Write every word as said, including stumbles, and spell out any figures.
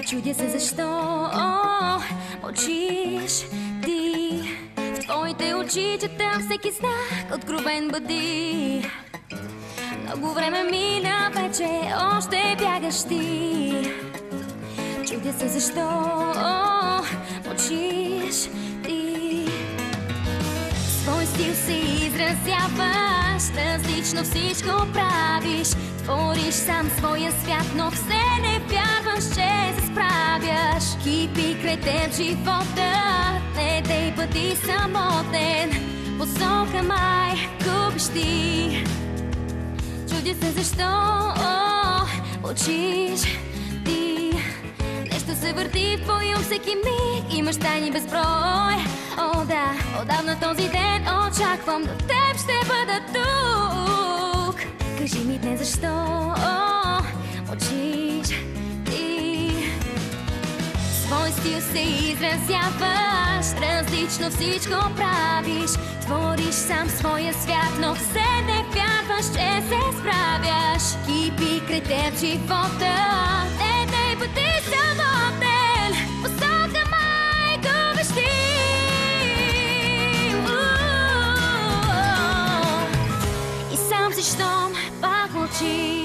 Чудя се защо о, мълчиш ти. В твоите очи чета всеки знак, откровен бъди. Много време мина вече, още бягаш ти. Чудя се защо о, мълчиш ти. Свой стил се изразяваш, различно всичко правиш. Твориш сам своя свят, но все не вярваш, че се справяш. Кипи край теб живота, не дей бъди самотен. Посока май губиш ти. Чудя се защо о, мълчиш ти. Нещо се върти в твоя ум всеки миг, имаш тайни безброй. О да, отдавна този ден очаквам, до теб ще бъда тук. Кажи ми днес защо о, мълчиш ти. Свой стил се изразяваш, различно всичко правиш. Твориш сам своя свят, но все не вярваш, че се справяш. Кипи край теб живота, не дей бъди самотен. Посока май губиш ти. И сам си щом пак мълчиш.